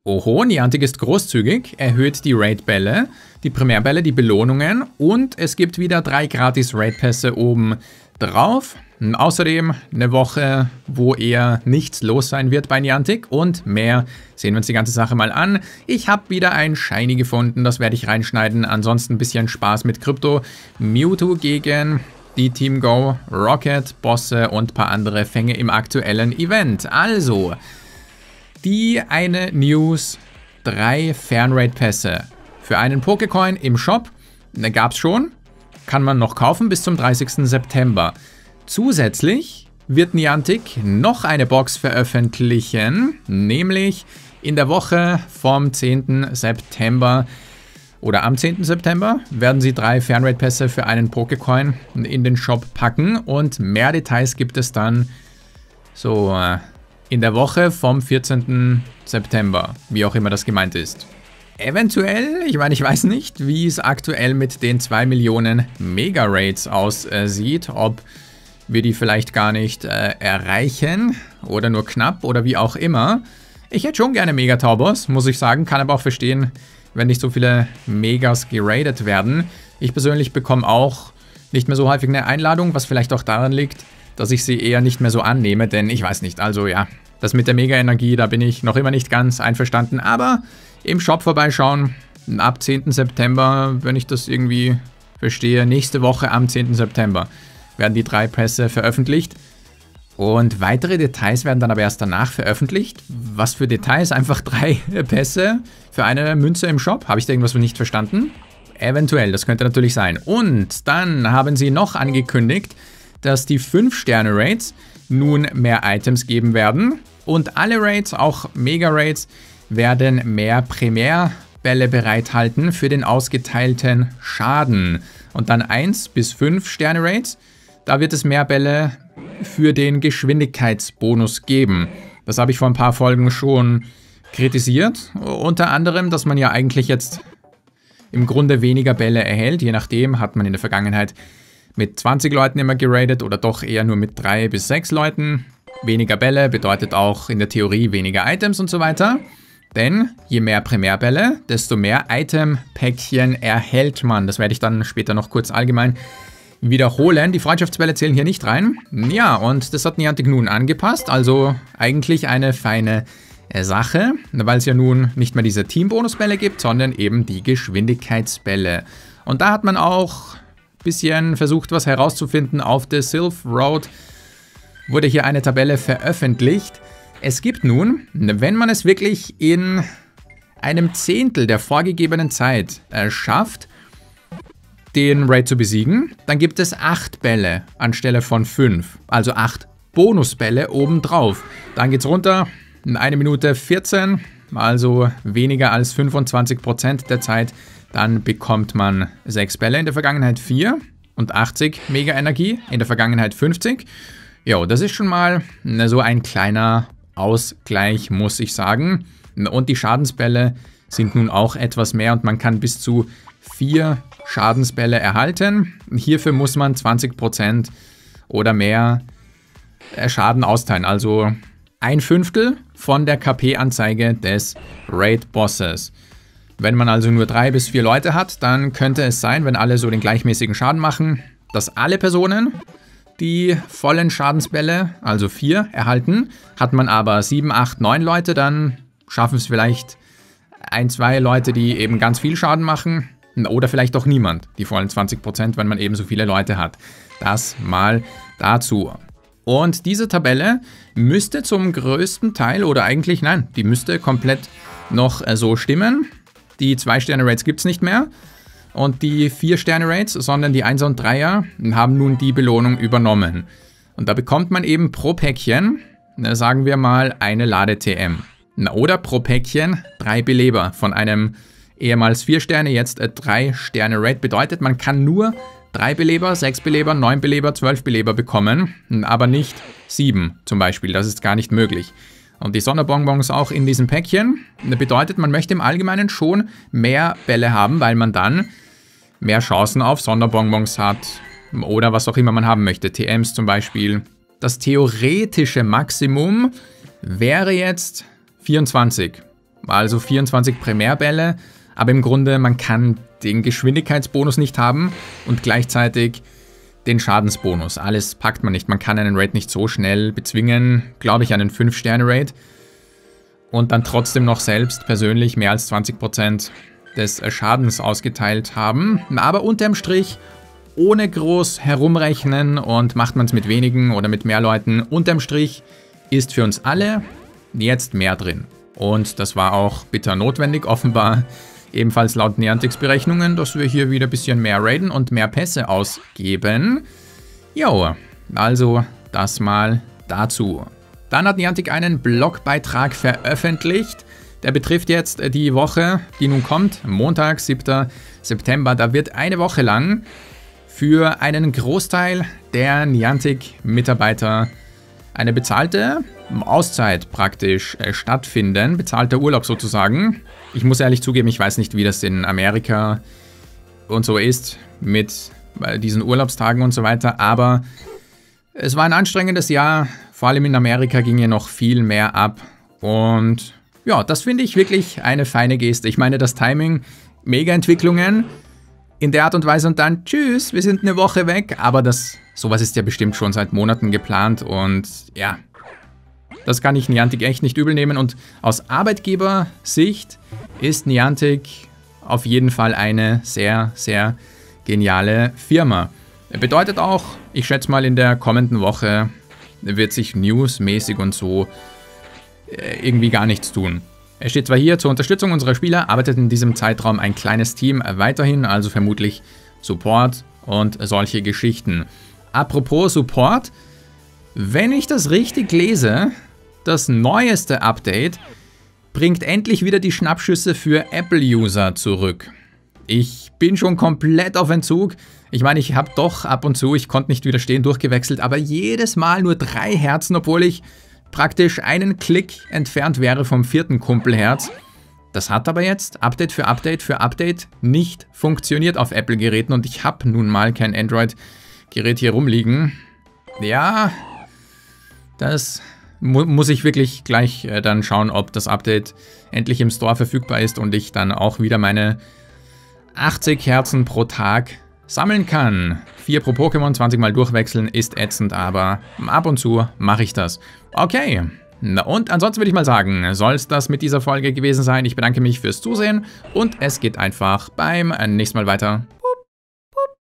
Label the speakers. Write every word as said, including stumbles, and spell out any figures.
Speaker 1: Oho, Niantic ist großzügig, erhöht die Raid-Bälle, die Primärbälle, die Belohnungen und es gibt wieder drei gratis Raid-Pässe oben drauf. Und außerdem eine Woche, wo eher nichts los sein wird bei Niantic und mehr. Sehen wir uns die ganze Sache mal an. Ich habe wieder ein Shiny gefunden, das werde ich reinschneiden. Ansonsten ein bisschen Spaß mit Krypto. Mewtwo gegen die Team Go, Rocket, Bosse und ein paar andere Fänge im aktuellen Event. Also, die eine News, drei Fernraid-Pässe für einen Pokécoin im Shop. Da gab es schon, kann man noch kaufen bis zum dreißigsten September. Zusätzlich wird Niantic noch eine Box veröffentlichen, nämlich in der Woche vom zehnten September oder am zehnten September werden sie drei Fernraid-Pässe für einen Pokécoin in den Shop packen und mehr Details gibt es dann so in der Woche vom vierzehnten September, wie auch immer das gemeint ist. Eventuell, ich meine, ich weiß nicht, wie es aktuell mit den zwei Millionen Mega-Raids aussieht, ob wir die vielleicht gar nicht äh, erreichen oder nur knapp oder wie auch immer. Ich hätte schon gerne Mega-Taubos, muss ich sagen, kann aber auch verstehen, wenn nicht so viele Megas geradet werden. Ich persönlich bekomme auch nicht mehr so häufig eine Einladung, was vielleicht auch daran liegt, dass ich sie eher nicht mehr so annehme, denn ich weiß nicht, also ja, das mit der Mega-Energie, da bin ich noch immer nicht ganz einverstanden, aber im Shop vorbeischauen, ab zehnten September, wenn ich das irgendwie verstehe, nächste Woche am zehnten September werden die drei Pässe veröffentlicht und weitere Details werden dann aber erst danach veröffentlicht. Was für Details? Einfach drei Pässe für eine Münze im Shop? Habe ich da irgendwas nicht verstanden? Eventuell, das könnte natürlich sein. Und dann haben sie noch angekündigt, dass die fünf Sterne Raids nun mehr Items geben werden und alle Raids, auch Mega-Raids, werden mehr Primärbälle bereithalten für den ausgeteilten Schaden. Und dann eins bis fünf Sterne Raids, da wird es mehr Bälle für den Geschwindigkeitsbonus geben. Das habe ich vor ein paar Folgen schon kritisiert. Unter anderem, dass man ja eigentlich jetzt im Grunde weniger Bälle erhält. Je nachdem hat man in der Vergangenheit mit zwanzig Leuten immer geradet oder doch eher nur mit drei bis sechs Leuten. Weniger Bälle bedeutet auch in der Theorie weniger Items und so weiter. Denn je mehr Primärbälle, desto mehr Item-Päckchen erhält man. Das werde ich dann später noch kurz allgemein wiederholen. Die Freundschaftsbälle zählen hier nicht rein. Ja, und das hat Niantic nun angepasst. Also eigentlich eine feine Sache, weil es ja nun nicht mehr diese Team-Bonusbälle gibt, sondern eben die Geschwindigkeitsbälle. Und da hat man auch ein bisschen versucht, was herauszufinden. Auf der Sylph Road wurde hier eine Tabelle veröffentlicht. Es gibt nun, wenn man es wirklich in einem Zehntel der vorgegebenen Zeit äh, schafft, den Raid zu besiegen, dann gibt es acht Bälle anstelle von fünf. Also acht Bonusbälle obendrauf. Dann geht es runter in eine Minute vierzehn, also weniger als fünfundzwanzig Prozent der Zeit. Dann bekommt man sechs Bälle, in der Vergangenheit vier und achtzig Mega-Energie, in der Vergangenheit fünfzig. Jo, das ist schon mal so ein kleiner Ausgleich, muss ich sagen. Und die Schadensbälle sind nun auch etwas mehr und man kann bis zu vier Schadensbälle erhalten. Hierfür muss man zwanzig Prozent oder mehr Schaden austeilen, also ein Fünftel von der K P-Anzeige des Raid-Bosses. Wenn man also nur drei bis vier Leute hat, dann könnte es sein, wenn alle so den gleichmäßigen Schaden machen, dass alle Personen die vollen Schadensbälle, also vier, erhalten. Hat man aber sieben, acht, neun Leute, dann schaffen es vielleicht ein, zwei Leute, die eben ganz viel Schaden machen. Oder vielleicht auch niemand, die vollen zwanzig Prozent, wenn man eben so viele Leute hat. Das mal dazu. Und diese Tabelle müsste zum größten Teil, oder eigentlich nein, die müsste komplett noch so stimmen. Die zwei Sterne Raids gibt es nicht mehr. Und die vier Sterne Raids, sondern die Einser und Dreier haben nun die Belohnung übernommen. Und da bekommt man eben pro Päckchen, sagen wir mal, eine Lade-T M. Oder pro Päckchen drei Beleber von einem ehemals vier Sterne, jetzt drei Sterne Raid. Bedeutet, man kann nur drei Beleber, sechs Beleber, neun Beleber, zwölf Beleber bekommen, aber nicht sieben zum Beispiel. Das ist gar nicht möglich. Und die Sonderbonbons auch in diesem Päckchen. Bedeutet, man möchte im Allgemeinen schon mehr Bälle haben, weil man dann mehr Chancen auf Sonderbonbons hat oder was auch immer man haben möchte. T Ms zum Beispiel. Das theoretische Maximum wäre jetzt vierundzwanzig. also vierundzwanzig Primärbälle, aber im Grunde, man kann den Geschwindigkeitsbonus nicht haben und gleichzeitig den Schadensbonus. Alles packt man nicht. Man kann einen Raid nicht so schnell bezwingen, glaube ich, einen fünf Sterne Raid und dann trotzdem noch selbst persönlich mehr als zwanzig Prozent des Schadens ausgeteilt haben. Aber unterm Strich, ohne groß herumrechnen und macht man es mit wenigen oder mit mehr Leuten, unterm Strich ist für uns alle jetzt mehr drin. Und das war auch bitter notwendig, offenbar ebenfalls laut Niantics Berechnungen, dass wir hier wieder ein bisschen mehr raiden und mehr Pässe ausgeben. Jo, also das mal dazu. Dann hat Niantic einen Blogbeitrag veröffentlicht. Der betrifft jetzt die Woche, die nun kommt, Montag, siebter September. Da wird eine Woche lang für einen Großteil der Niantic-Mitarbeiter eine bezahlte Auszeit praktisch äh, stattfinden, bezahlter Urlaub sozusagen. Ich muss ehrlich zugeben, ich weiß nicht, wie das in Amerika und so ist mit äh, diesen Urlaubstagen und so weiter, aber es war ein anstrengendes Jahr, vor allem in Amerika ging ja noch viel mehr ab und ja, das finde ich wirklich eine feine Geste. Ich meine, das Timing, Mega-Entwicklungen in der Art und Weise und dann tschüss, wir sind eine Woche weg, aber das, sowas ist ja bestimmt schon seit Monaten geplant und ja, das kann ich Niantic echt nicht übel nehmen und aus Arbeitgebersicht ist Niantic auf jeden Fall eine sehr, sehr geniale Firma. Bedeutet auch, ich schätze mal in der kommenden Woche wird sich newsmäßig und so irgendwie gar nichts tun. Es steht zwar hier, zur Unterstützung unserer Spieler arbeitet in diesem Zeitraum ein kleines Team weiterhin, also vermutlich Support und solche Geschichten. Apropos Support, wenn ich das richtig lese, das neueste Update bringt endlich wieder die Schnappschüsse für Apple-User zurück. Ich bin schon komplett auf Entzug. Ich meine, ich habe doch ab und zu, ich konnte nicht widerstehen, durchgewechselt, aber jedes Mal nur drei Herzen, obwohl ich praktisch einen Klick entfernt wäre vom vierten Kumpelherz. Das hat aber jetzt Update für Update für Update nicht funktioniert auf Apple-Geräten und ich habe nun mal kein Android-Gerät hier rumliegen. Ja, das mu muss ich wirklich gleich äh, dann schauen, ob das Update endlich im Store verfügbar ist und ich dann auch wieder meine achtzig Herzen pro Tag sammeln kann. vier pro Pokémon, zwanzig Mal durchwechseln ist ätzend, aber ab und zu mache ich das. Okay, na und ansonsten würde ich mal sagen, soll es das mit dieser Folge gewesen sein. Ich bedanke mich fürs Zusehen und es geht einfach beim nächsten Mal weiter.